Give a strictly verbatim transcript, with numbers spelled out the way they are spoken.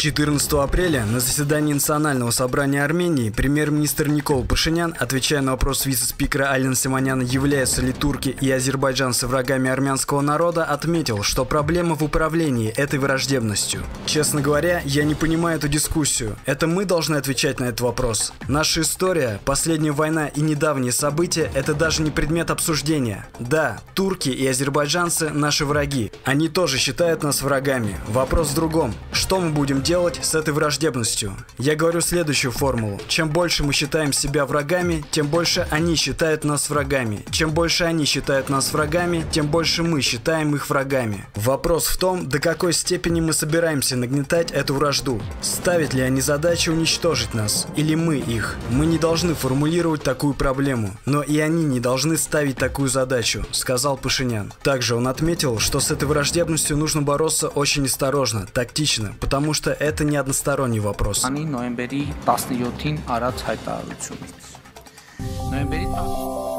четырнадцатого апреля на заседании Национального собрания Армении премьер-министр Никол Пашинян, отвечая на вопрос вице-спикера Алина Симоняна, являются ли турки и азербайджанцы врагами армянского народа, отметил, что проблема в управлении этой враждебностью. Честно говоря, я не понимаю эту дискуссию. Это мы должны отвечать на этот вопрос. Наша история, последняя война и недавние события – это даже не предмет обсуждения. Да, турки и азербайджанцы – наши враги. Они тоже считают нас врагами. Вопрос в другом. Что мы будем делать? делать с этой враждебностью? Я говорю следующую формулу. Чем больше мы считаем себя врагами, тем больше они считают нас врагами. Чем больше они считают нас врагами, тем больше мы считаем их врагами. Вопрос в том, до какой степени мы собираемся нагнетать эту вражду. Ставят ли они задачу уничтожить нас? Или мы их? Мы не должны формулировать такую проблему, но и они не должны ставить такую задачу, сказал Пашинян. Также он отметил, что с этой враждебностью нужно бороться очень осторожно, тактично, потому что это не односторонний вопрос. Նոյեմբերի տասնյոթին արած հայտարարությունից։ Նոյեմբերի